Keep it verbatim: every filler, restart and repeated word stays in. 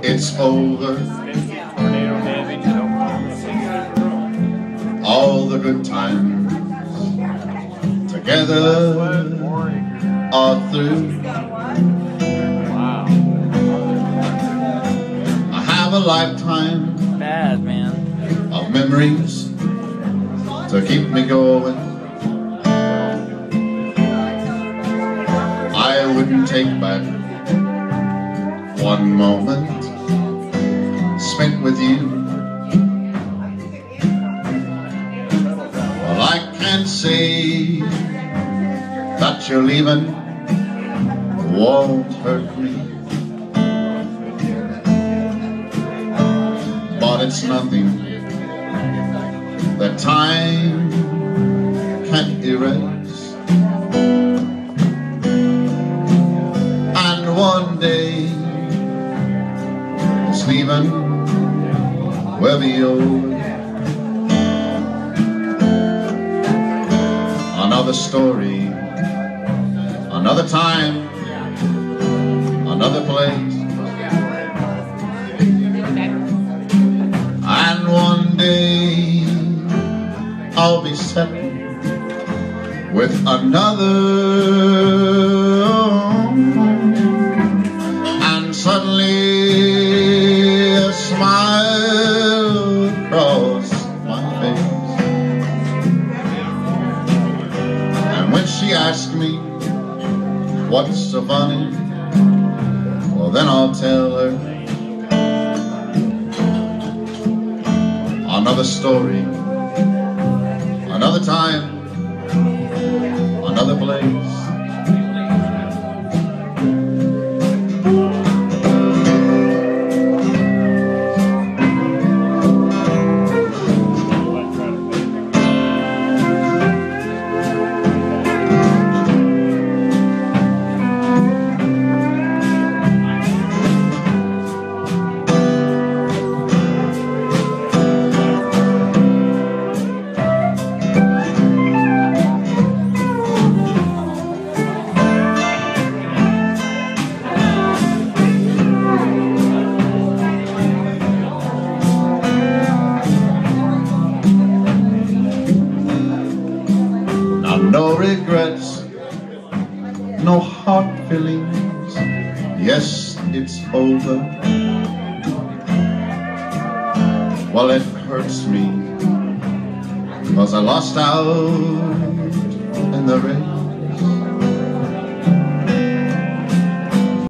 it's over. All the good times together are through. I have a lifetime bad man of memories to keep me going. I wouldn't take back one moment spent with you. Well, I can't say that you're leaving won't hurt me, but it's nothing that time can't erase. And one day this leaving will be over. Another story, another time, another place. And one day I'll be settled with another, and suddenly a smile across my face. And when she asked me what's so funny, well then I'll tell her another story, another time, another place. No regrets, no hard feelings. Yes, it's over. Well, it hurts me 'cause I lost out in the rain.